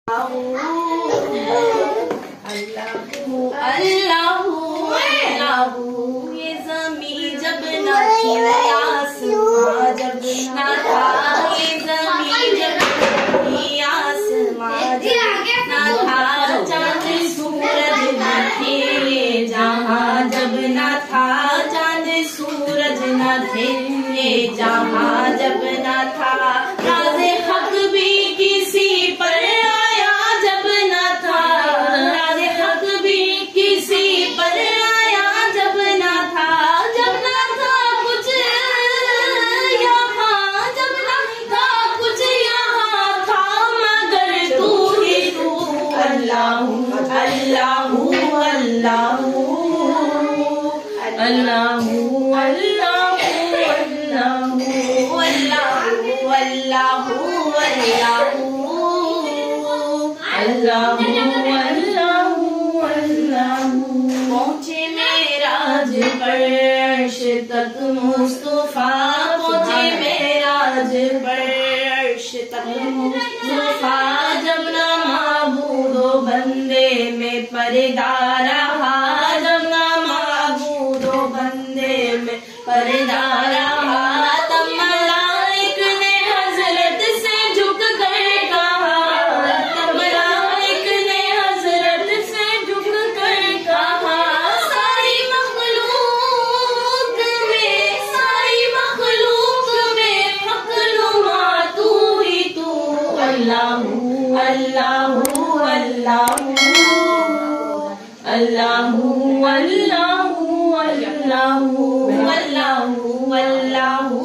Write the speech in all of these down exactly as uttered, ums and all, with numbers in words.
अल्लाहू अल्लाहू अल्लाहू, ये ज़मीं जब न थी, आसमां जब न था, ये ज़मीं जब न थी, आसमां जब न था, चांद सूरज न थे, जहां जब न था, चांद सूरज न थे, जहां जब न था, राज़े हक भी किसी पर आया जब न था, राज़े हक भी किसी पर आया जब न था, जब न था कुछ यहाँ, जब न था कुछ यहाँ था, मगर तू ही तू। अल्लाहू अल्लाहू अल्लाहू अल्लाहू अल्लाहू अल्लाहू अल्लाहू अल्लाहू अल्लाहू अल्लाहू। पहुँचे मेराज पर अर्श तक मुस्तफा, पहुँचे मेराज पर अर्श तक मुस्तफा, जब ना माबूदो बंदे में पर्दा रहा, जब ना माबूदो बंदे में पर्दा रहा, तब मलाइक ने हजरत से झुक कर कहा, तब मलाइक ने हजरत से झुक कर कहा, सारी मखलूक में, सारी मखलूक में मखलूमा तू ही तू। अल्लाहू अल्लाहू अल्लाहू अल्लाहू अल्लाहू अल्लाहू अल्लाहू अल्लाहू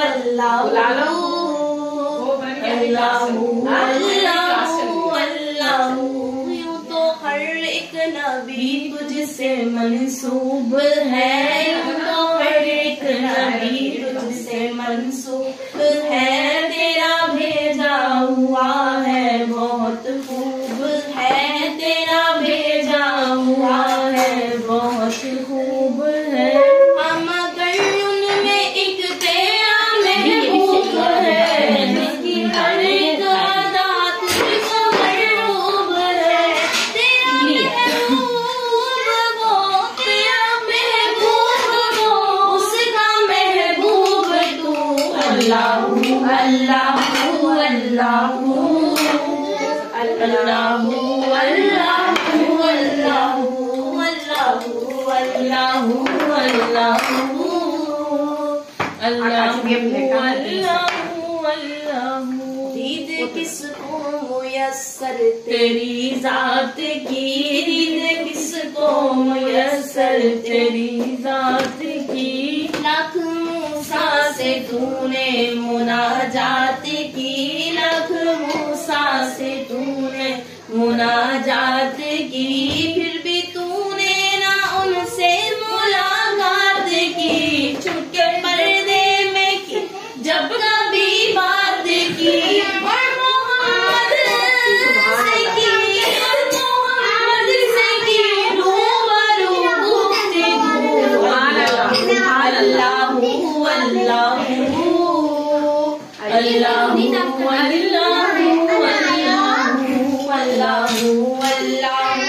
अल्लाहू अल्लाहू अल्लाहू। यूं तो हर एक नबी तुझसे मंसूब है, यूं तो हर एक नबी तुझसे मंसूब है, तेरा भेजा हुआ है बहुत खूब है, तेरा भेजा हुआ है बहुत खूब है, हम अगर उनमें एक तेरा महबूब है, जिसकी हर एक अदा तुझको मरहूब है, तेरा महबूब वो, तेरा महबूब वो, उसका महबूब तू। अल्लाहू अल्लाहू अल्लाहू अल्लाहू अल्लाहू अल्लाहू अल्लाहू अल्लाहू अल्लाहू अल्लाहू। दीद किसको मुयस्सर तेरी जात की, दीद किसको मुयस्सर तेरी जात की, लाख मूसा से तूने मुनाजात की, लाख मूसा से तूने मुनाजात की, फिर भी तूने ना उनसे मुलाकात की, छुपके पर्दे में की जब कभी बात की, और मोहम्मद से की, और मोहम्मद से की रूबरू गुफ्तगू। अल्लाहू अल्लाहू अल्लाहू अल्लाहू अल्लाहू अल्लाहू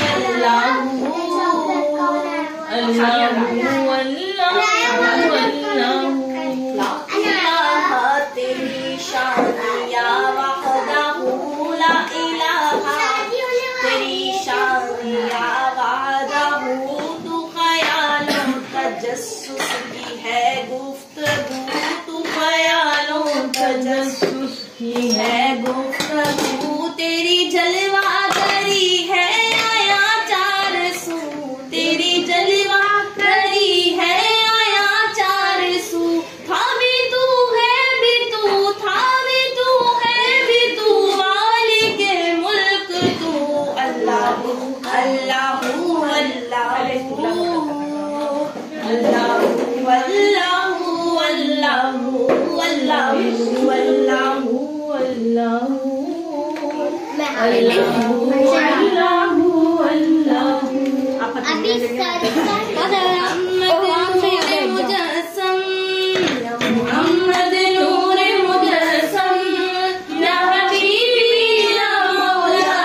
तेरी शान या वहदहू ला इलाहा, तेरी शान या वहदहू, तू ख्यालों तजस्सुस की है गुफ्तगू, तू ख्यालों तजस्सुस की है गुफ्तगू, तेरी जलवा करी है आया चार सू, तेरी जलवा करी है आया चार सू, था भी तू है भी तू, था भी तू है भी तू, मालिक मुल्क तू। अल्लाहू अल्लाहू अल्लाहू अल्लाहू अल्लाहू अल्लाहू अल्लाहू अल्लाहू अल्लाहू अल्लाहू अल्लाहू अल्लाहू। मुजस्सम मोहम्मद नूर मुजस्सम, या हबीबी या मौला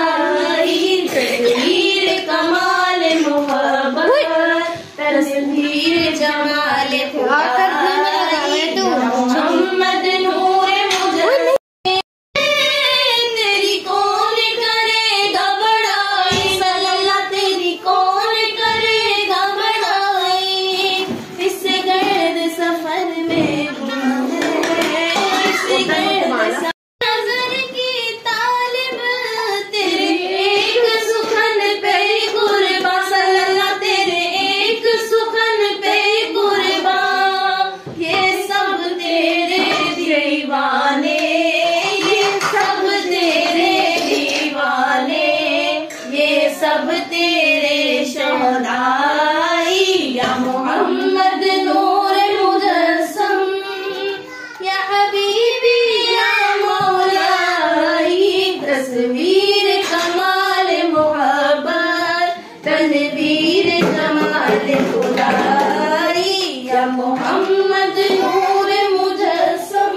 सब तेरे शोहदाई, या मोहम्मद नूर मुजस्सम, या हबीबी या मौलाई, तस्वीर कमाल मोहब्बत, तनवीर कमाल खुदाई, या मोहम्मद नूर मुजस्सम।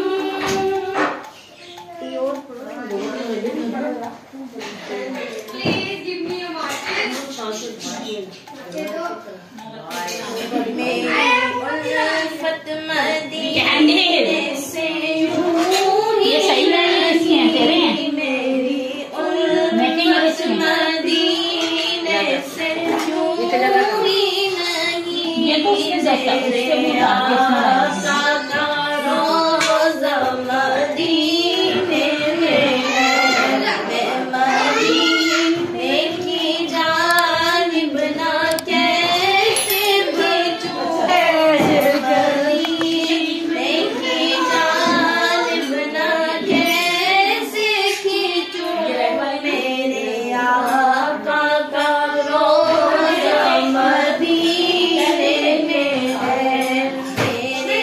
उल्फत मदीने से ये सही नहीं है तेरे मेरी उल्फत मदीने से दूरी नहीं, ये तो उसके आका का रोज़ा मदीने में है, मैं मदीने की जानिब ना कैसे भेजूं, मदीने की जानिब ना कैसे खींचूं, मेरे आका का रोज़ा मदीने में है, मेरे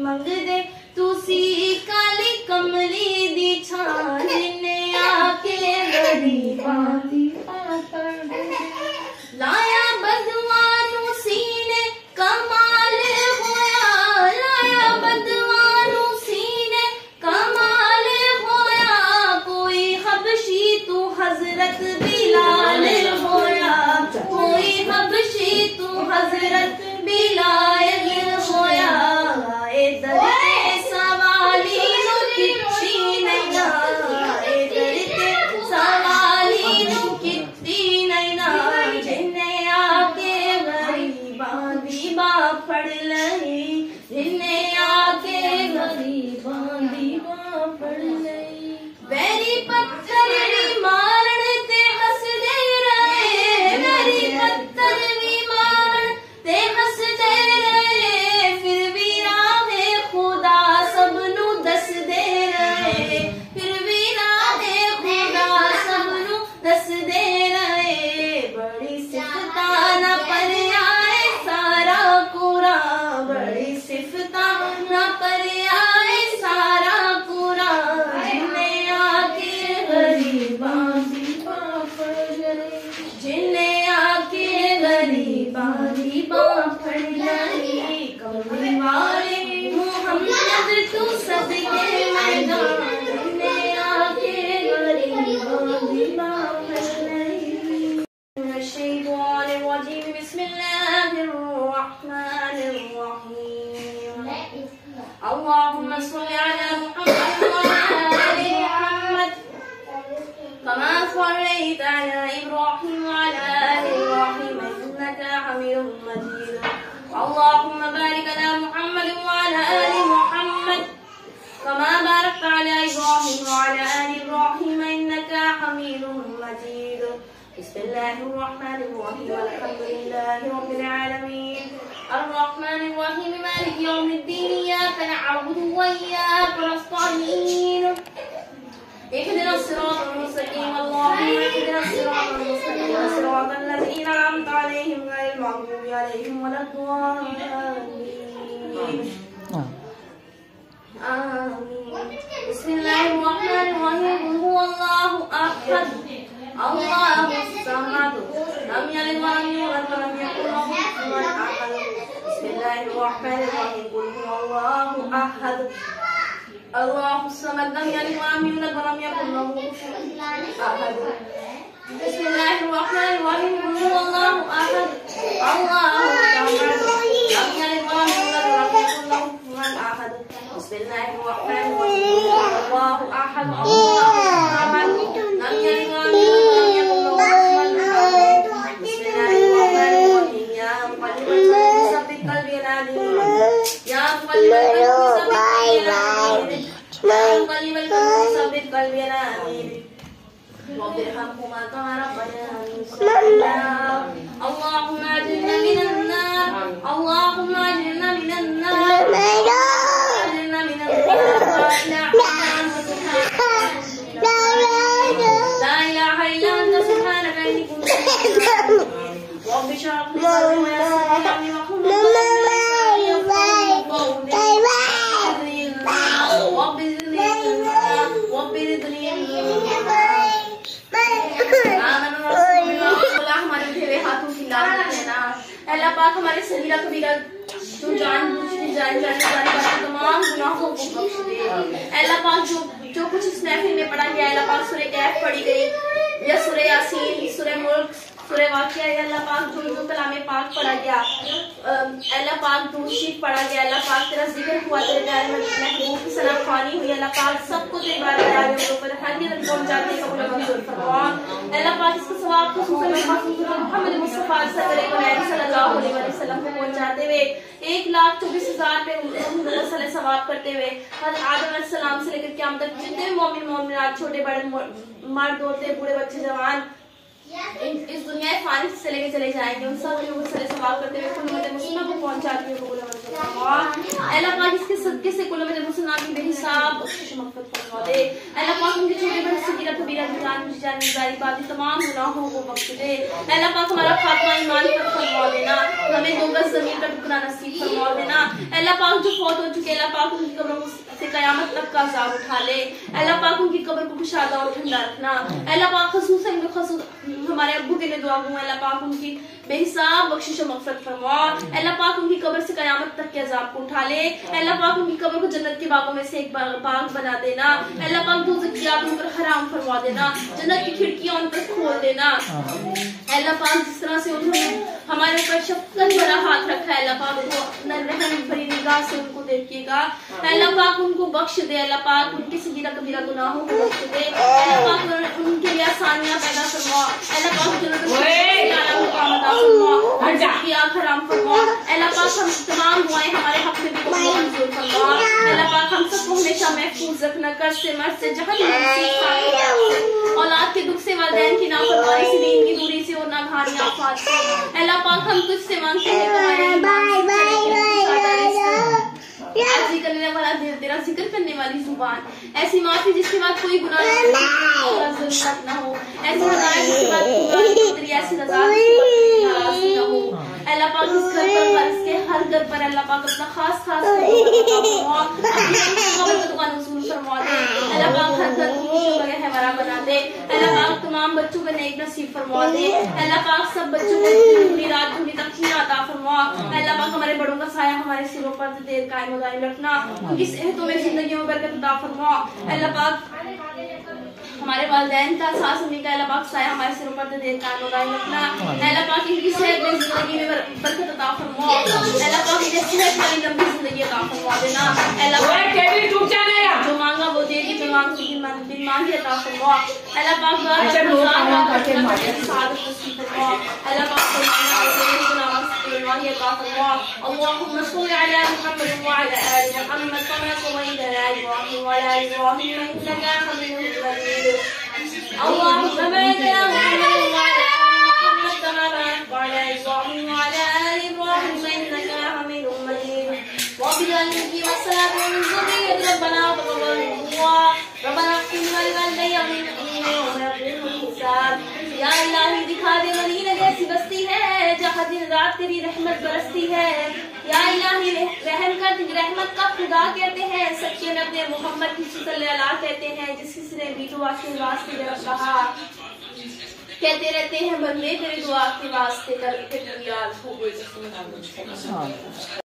मंगदे तुसी काली कमली दी छां जिन्ने आके गरीबां दी लाया बदवानू सीने कमाल होया लाया बदवानू सीने कमाल होया कोई हबशी तू हजरत बिलाल होया कोई हबशी तू हजरत बिलाल होया ए दरते सवाली नु किच्ची नैना ए दरते सवाली नु किच्ची नैना जिन्ने आके गरीबां दी बाह फड़ लई जिन्ने आके गरीबां दी बाह फड़ लई वैरी पत्थर भी मारन ते हसदे रहे वैरी पत्थर भी मारन ते हसदे रहे फिर भी राहे खुदा सबनू दसदे रहे फिर भी राहे खुदा सबनू दसदे रहे बड़ी सिफता ना पर आए सारा कुरा बड़ी सिफता ना पर आए सारा कुरा जिन्ने आके गरीबां दी बाह फड़ लई जिन्ने आके गरीबां दी बाह फड़ लई कमली वाले मुहम्मद तू सदके मैदान जिन्ने आके गरीबां दी बाह फड़ लई الشيطان الرجيم بسم الله الرحمن الرحيم اللهم صل على محمد وعلى آل محمد كما صليت على إبراهيم وعلى آل إبراهيم إنك حميد مجيد اللهم بارك على محمد وعلى آل محمد كما باركت على إبراهيم وعلى آل إبراهيم إنك حميد مجيد بسم الله الرحمن الرحيم الحمد لله رب العالمين الرحمن الرحيم مالك يوم الدين إياك نعبد وإياك نستعين اهدنا الصراط المستقيم اللهم اهدنا الصراط المستقيم صراط الذين أنعمت عليهم غير المغضوب عليهم ولا الضالين آمين بسم الله الرحمن الرحيم قل هو الله أحد الله الصمد لم يلد ولم يولد ولم يكن له كفوا أحد بسم الله الرحمن الرحيم قل هو الله أحد الله الصمد لم يلد ولم يولد ولم يكن له كفوا أحد بسم الله الرحمن الرحيم قل هو الله أحد الله الصمد لم يلد ولم يولد ولم يكن له كفوا أحد بسم الله الرحمن الرحيم قل هو الله أحد الله الصمد لم يلد ولم يولد اللهم اجرنا من النار اللهم اجرنا من النار اجرنا من النار لا اله الا انت سبحانك اني كنت من الظالمين رب اشرح لي صدري ويسر لي امري واحلل अल्लाह पाक हमारे सगीरा कबीरा जो जान बुझ के जान जाने वाली तमाम गुनाहों को बख्श दे। अल्लाह पाक जो जो कुछ इस महफिल में पढ़ा गया अल्लाह पाक सूरह कैफ पढ़ी गई या सूरह यासीन सूरह मुल्क सूरह वाक़िया अल्लाह पाक जो जो कलामे पाक पढ़ा गया अल्लाह पाक दुरूद शरीफ पढ़ा गया अल्लाह पाक तेरा जिक्र हुआ तेरे प्यारे महबूब की सना ख्वानी हुई अल्लाह पाक सबको तेरी बारगाह में ऊपर हर दिन पहुंचाते का कबूल मंजूर फरमा। अल्लाह पाक इसका सवाब को मोहम्मद मुस्तफा सल्लल्लाहु अलैहि वसल्लम को पहुंचाते हुए एक लाख चौबीस हजार पे सवाब करते हुए हज़रत आदम अलैहिस्सलाम से लेकर क़यामत तक जितने मोमिन मोमिनात छोटे बड़े मर्द औरतें बूढ़े बच्चे जवान इस दुनिया फारिग से लेके चले जाएंगे उन सब लोगों से सवाल करते हुए कुल उम्मत मुस्लिमा को पहुंचाते हुए कबूल मंजूर फरमा। अल्लाह पाक इसके सदके से कुल उम्मत मुस्लिमा की बेहिसाब बख्शिश मग़फ़िरत फरमा दे। अल्लाह पाक उनके छोटे बड़े सगीरा कबीरा जान जान जारी बात तमाम गुनाहों को बख्श दे। अल्लाह पाक हमारा खात्मा ईमान पर फरमा देना हमें दो गज ज़मीन का टुकड़ा नसीब फरमा देना। अल्लाह पाक जो फौत हो चुके अल्लाह पाक उनकी कब्रों से कयामत तक का अज़ाब उठा ले। अल्लाह पाक उनकी कब्र को कुशादा और ठंडा रखना। अल्लाह पाक खसूसन हमारे अब्बू के लिए दुआ हूँ, अल्लाह पाक उनकी बेहिसाब बख्शिश और मग़फ़िरत फरमा। अल्लाह पाक उनकी कब्र से कयामत तक के अज़ाब को उठा ले। अल्लाह पाक उनकी कब्र को जन्नत के बागों में से एक बाग बना देना। अल्लाह पाक दोज़ख की आग उन पर हराम फरमा देना, जन्नत की खिड़कियां उन पर खोल देना। अल्लाह पाक जिस तरह से उन्होंने हमारे ऊपर शफ़क़त भरा हाथ रखा है, अल्लाह पाक को रहम भरी निगाह से उनको देखिएगा। अल्लाह पाक उनको बख्श दे, अल्लाह पाक उनके सगीरा कबीरा गुनाहों को बख्श दे। अल्लाह पाक उनके लिए आसानियां पैदा फरमा। अल्लाह पाक की आँख हराम फरमा। अल्लाह पाक हम तमाम दुआएं हमारे हक में भी कबूल मंजूर फरमा। अल्लाह पाक हम सबको हमेशा महफूज रखना, कर से मर से जहन्नम औलाद के दुख से, वालिदैन की नाफरमानी से, दीन की दूरी से और नागहानी आफात से। अल्लाह पाक हम तुझसे मांगते हैं ऐसी करने वाला दिल, तेरा जिक्र करने वाली जुबान, ऐसी माफी जिसके बाद कोई गुनाह जरूरत न हो, ऐसी हदायत जिसके बाद तेरी ऐसी रज़ा न हो। अल्लाह पाक इस घर पर, इसके हर घर पर अल्लाह पाक अपना खास खास फरमा दे। अल्लाह पाक हर घर को हमारा बना दे। अल्लाह पाक तमाम बच्चों को नेक नसीब फरमा दे। अल्लाह पाक सब बच्चों को पूरी रात पूरी तक अता फरमा। अल्लाह पाक हमारे बड़ों का साया हमारे सिरों पर देर कायम और दायम रखना, उनकी सेहतों में जिंदगी में बरकत अता फरमा। अल्लाह पाक हमारे वालिदैन का, सास अम्मी का अल्लाह पाक साया हमारे सिरों पर देर कायम और दायम रखना। अल्लाह पाक इनकी सेहत में जिंदगी में बरकत अता फरमा। अल्लाह पाक इन्हें सेहत वाली लंबी जिंदगी अता फरमा देना। अल्लाह पाक जो मांगा वो दे दी, जो मांग बिन मांगे अता फरमा। अल्लाह पाक अल्लाह पाक اللهم صل على محمد وعلى آل محمد كما صليت على إبراهيم وعلى آل إبراهيم إنك حميد مجيد اللهم بارك على محمد وعلى آل محمد كما باركت على إبراهيم وعلى آل إبراهيم إنك حميد مجيد وبذلك والصلاة والذرية ربنا تقبل دعاء ربنا اغفر لوالدي والمؤمنين ويوم يقوم الحساب या इलाही दिखा दे मदीना जैसी बस्ती है जहाँ दिन रात तेरी रहमत बरसती है। या इलाही रहम कर, रहमत का खुदा कहते हैं, सच्चे नबी मोहम्मद की सल्लल्लाहु कहते हैं, जिसने भी दुआ के वास्ते कहा कहते रहते हैं बंदे तेरी दुआ के वास्ते करके याद हो गई।